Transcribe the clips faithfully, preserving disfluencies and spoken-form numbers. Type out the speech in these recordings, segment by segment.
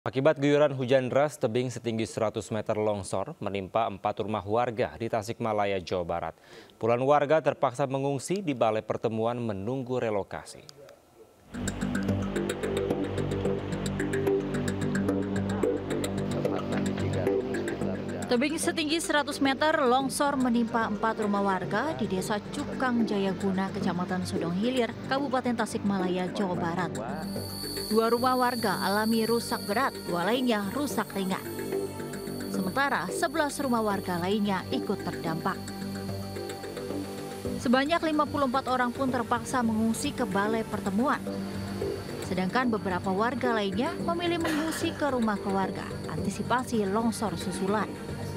Akibat guyuran hujan deras, tebing setinggi seratus meter longsor menimpa empat rumah warga di Tasikmalaya, Jawa Barat. Puluhan warga terpaksa mengungsi di balai pertemuan menunggu relokasi. Tebing setinggi seratus meter longsor menimpa empat rumah warga di Desa Cukang Jayaguna, Kecamatan Sodong Hilir, Kabupaten Tasikmalaya, Jawa Barat. Dua rumah warga alami rusak berat, dua lainnya rusak ringan. Sementara sebelas rumah warga lainnya ikut terdampak. Sebanyak lima puluh empat orang pun terpaksa mengungsi ke balai pertemuan. Sedangkan beberapa warga lainnya memilih mengungsi ke rumah keluarga, antisipasi longsor susulan.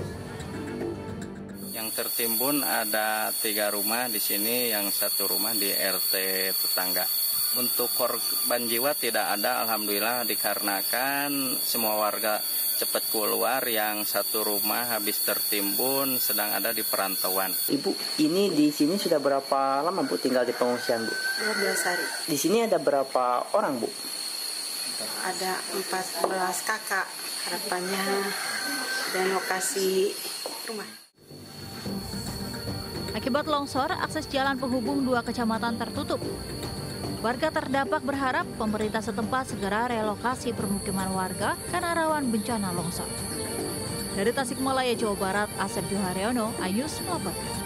Yang tertimbun ada tiga rumah di sini, yang satu rumah di R T tetangga. Untuk korban jiwa tidak ada, alhamdulillah, dikarenakan semua warga cepat keluar. Yang satu rumah habis tertimbun sedang ada di perantauan. Ibu, ini di sini sudah berapa lama Bu tinggal di pengungsian Bu? dua belas hari. Di sini ada berapa orang Bu? Ada empat belas kakak. Harapannya dan lokasi rumah. Akibat longsor, akses jalan penghubung dua kecamatan tertutup. Warga terdampak berharap pemerintah setempat segera relokasi permukiman warga karena rawan bencana longsor. Dari Tasikmalaya, Jawa Barat, Asep Joharyono, Ayus melaporkan.